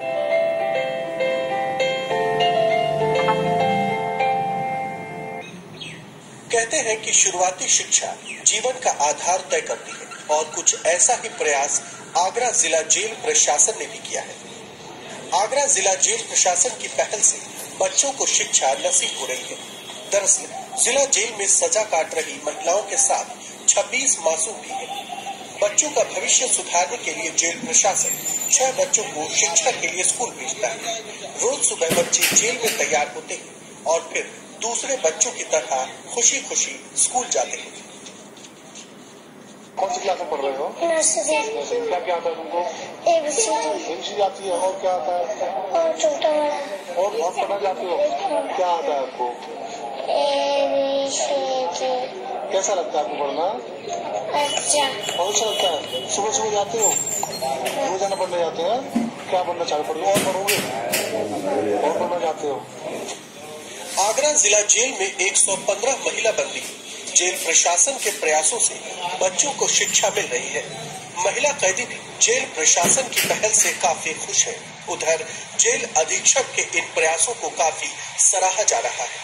कहते हैं कि शुरुआती शिक्षा जीवन का आधार तय करती है और कुछ ऐसा ही प्रयास आगरा जिला जेल प्रशासन ने भी किया है। आगरा जिला जेल प्रशासन की पहल से बच्चों को शिक्षा नसीब हो रही है। दरअसल जिला जेल में सजा काट रही महिलाओं के साथ 26 मासूम भी हैं। बच्चों का भविष्य सुधारने के लिए जेल प्रशासन 6 बच्चों को शिक्षा के लिए स्कूल भेजता है। रोज सुबह बच्चे जेल में तैयार होते हैं और फिर दूसरे बच्चों की तरह खुशी खुशी स्कूल जाते हैं। कौन सी क्लास में पढ़ रहे हो? नर्सरी। क्या क्या आता है तुमको? एबीसीडी आती है और क्या आता है? और छोटा बड़ा। और बहुत पढ़ना जाते हो? क्या आता है आपको? एबीसीडी। कैसा लगता है आपको पढ़ना? अच्छा। बहुत अच्छा लगता है। सुबह सुबह जाते हो? रोजाना पढ़ने जाते हैं? क्या पढ़ना चाहते हो? और पढ़ोगे? और पढ़ना चाहते हो? आगरा जिला जेल में 115 महिला बंदी। जेल प्रशासन के प्रयासों से बच्चों को शिक्षा मिल रही है। महिला कैदी भी जेल प्रशासन की पहल से काफी खुश है। उधर जेल अधीक्षक के इन प्रयासों को काफी सराहा जा रहा है।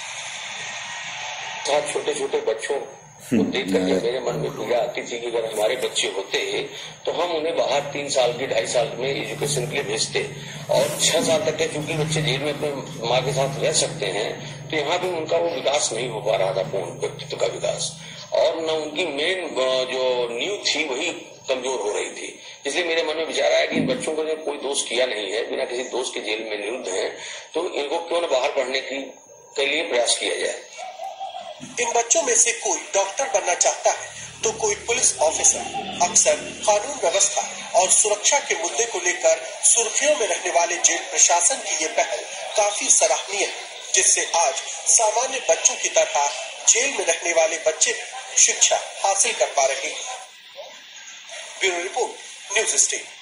छोटे छोटे बच्चों को देख कर मेरे मन में पीड़ा आती थी कि अगर हमारे बच्चे होते तो हम उन्हें बाहर 3 साल की 2.5 साल में एजुकेशन के लिए भेजते और 6 साल तक के चूंकि बच्चे जेल में अपने माँ के साथ रह सकते हैं तो यहाँ भी उनका वो विकास नहीं हो पा रहा था, पूर्ण व्यक्तित्व का विकास, और न उनकी मेन जो नींव थी वही कमजोर हो रही थी। इसलिए मेरे मन में विचार आया कि इन बच्चों को जब कोई दोष किया नहीं है, बिना किसी दोष के जेल में निरुद्ध है, तो इनको क्यों न बाहर पढ़ने के लिए प्रयास किया जाए। इन बच्चों में से कोई डॉक्टर बनना चाहता है तो कोई पुलिस ऑफिसर। अक्सर कानून व्यवस्था और सुरक्षा के मुद्दे को लेकर सुर्खियों में रहने वाले जेल प्रशासन की ये पहल काफी सराहनीय है, जिससे आज सामान्य बच्चों की तरह जेल में रहने वाले बच्चे भी शिक्षा हासिल कर पा रहे हैं। Bureau report, news state.